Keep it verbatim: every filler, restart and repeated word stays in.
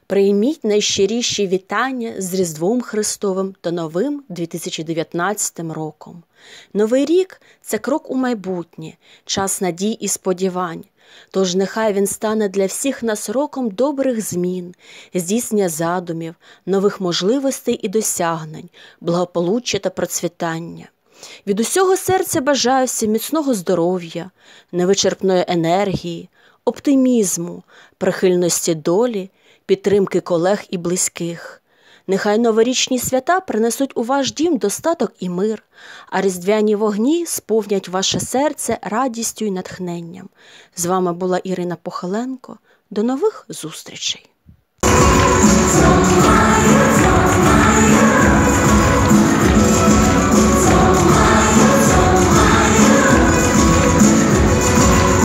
Прийміть найщиріші вітання з Різдвом Христовим та новим дві тисячі дев'ятнадцятим роком. Новий рік – це крок у майбутнє, час надій і сподівань. Тож нехай він стане для всіх нас роком добрих змін, здійснення задумів, нових можливостей і досягнень, благополуччя та процвітання. Від усього серця бажаю всім міцного здоров'я, невичерпної енергії, оптимізму, прихильності долі, підтримки колег і близьких. Нехай новорічні свята принесуть у ваш дім достаток і мир, а різдвяні вогні сповнять ваше серце радістю і натхненням. З вами була Ірина Похиленко. До нових зустрічей!